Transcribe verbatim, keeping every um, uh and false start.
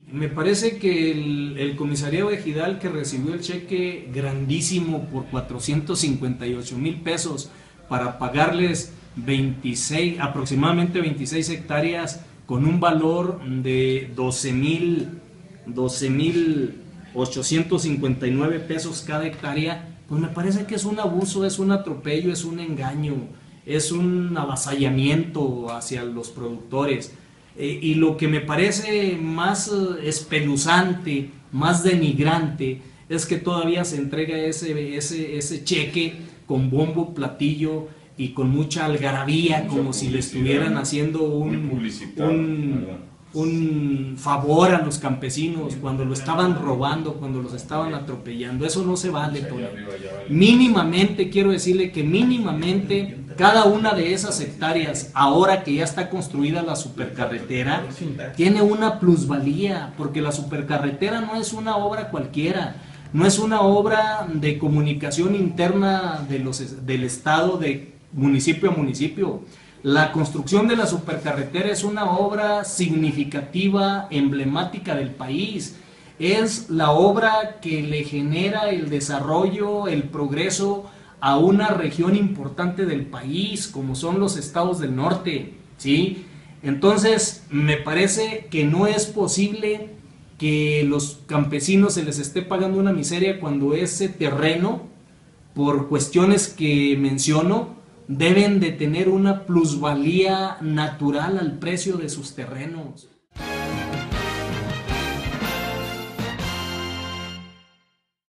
Me parece que el, el comisariado ejidal que recibió el cheque grandísimo por cuatrocientos cincuenta y ocho mil pesos para pagarles veintiséis, aproximadamente veintiséis hectáreas con un valor de doce mil ochocientos cincuenta y nueve pesos cada hectárea, pues me parece que es un abuso, es un atropello, es un engaño, es un avasallamiento hacia los productores. Eh, y lo que me parece más eh, espeluznante, más denigrante, es que todavía se entrega ese, ese, ese cheque con bombo, platillo y con mucha algarabía, mucha como si le estuvieran haciendo un, un, un favor a los campesinos cuando lo estaban robando, cuando los estaban atropellando. Eso no se vale, Tony. Mínimamente, quiero decirle que mínimamente cada una de esas hectáreas, ahora que ya está construida la supercarretera, tiene una plusvalía, porque la supercarretera no es una obra cualquiera, no es una obra de comunicación interna de los, del estado de municipio a municipio. La construcción de la supercarretera es una obra significativa, emblemática del país. Es la obra que le genera el desarrollo, el progreso a una región importante del país, como son los estados del norte, ¿sí? Entonces, me parece que no es posible que los campesinos se les esté pagando una miseria cuando ese terreno, por cuestiones que menciono, deben de tener una plusvalía natural al precio de sus terrenos.